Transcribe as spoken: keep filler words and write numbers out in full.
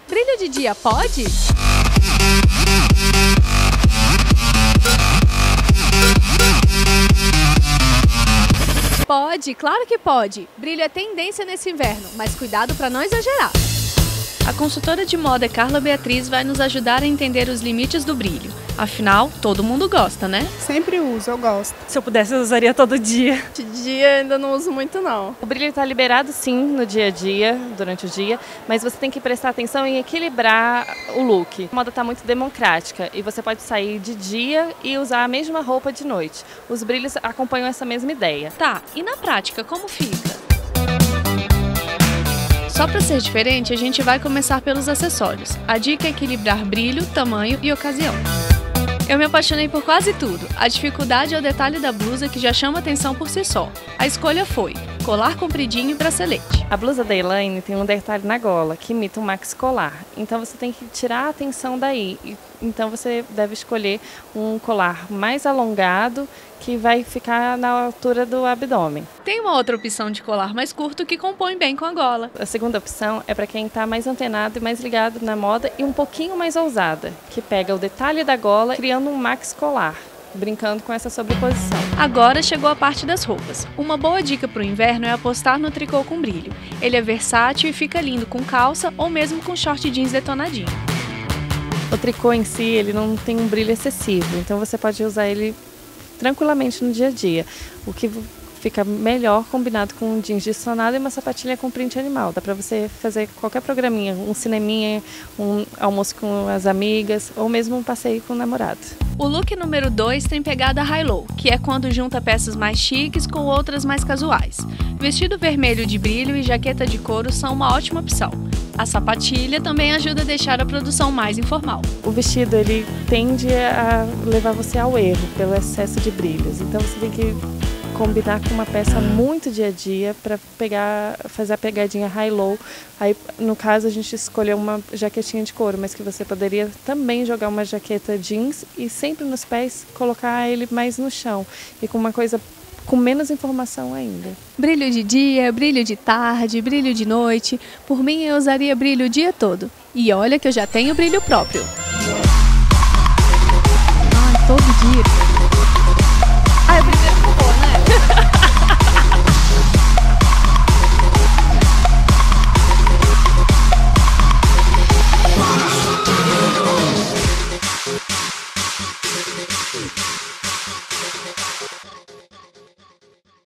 Brilho de dia pode? Pode, claro que pode. Brilho é tendência nesse inverno, mas cuidado para não exagerar. A consultora de moda Carla Beatriz vai nos ajudar a entender os limites do brilho. Afinal, todo mundo gosta, né? Sempre uso, eu gosto. Se eu pudesse, eu usaria todo dia. De dia ainda não uso muito, não. O brilho está liberado sim no dia a dia, durante o dia, mas você tem que prestar atenção em equilibrar o look. A moda está muito democrática e você pode sair de dia e usar a mesma roupa de noite. Os brilhos acompanham essa mesma ideia. Tá, e na prática, como fica? Só para ser diferente, a gente vai começar pelos acessórios. A dica é equilibrar brilho, tamanho e ocasião. Eu me apaixonei por quase tudo. A dificuldade é o detalhe da blusa, que já chama atenção por si só. A escolha foi colar compridinho e bracelete. A blusa da Elaine tem um detalhe na gola, que imita um maxi colar. Então você tem que tirar a atenção daí. Então você deve escolher um colar mais alongado, que vai ficar na altura do abdômen. Tem uma outra opção de colar mais curto que compõe bem com a gola. A segunda opção é para quem está mais antenado e mais ligado na moda e um pouquinho mais ousada, que pega o detalhe da gola criando um maxi colar, brincando com essa sobreposição. Agora chegou a parte das roupas. Uma boa dica para o inverno é apostar no tricô com brilho. Ele é versátil e fica lindo com calça ou mesmo com short jeans detonadinho. O tricô em si, ele não tem um brilho excessivo, então você pode usar ele tranquilamente no dia a dia, o que fica melhor combinado com um jeans detonado e uma sapatilha com print animal. Dá para você fazer qualquer programinha, um cineminha, um almoço com as amigas ou mesmo um passeio com o namorado. O look número dois tem pegada high-low, que é quando junta peças mais chiques com outras mais casuais. Vestido vermelho de brilho e jaqueta de couro são uma ótima opção. A sapatilha também ajuda a deixar a produção mais informal. O vestido ele tende a levar você ao erro pelo excesso de brilhos, então você tem que combinar com uma peça muito dia a dia para pegar, fazer a pegadinha high-low. Aí, no caso, a gente escolheu uma jaquetinha de couro, mas que você poderia também jogar uma jaqueta jeans e sempre nos pés colocar ele mais no chão e com uma coisa com menos informação ainda. Brilho de dia, brilho de tarde, brilho de noite. Por mim, eu usaria brilho o dia todo. E olha que eu já tenho brilho próprio. Ai, todo dia.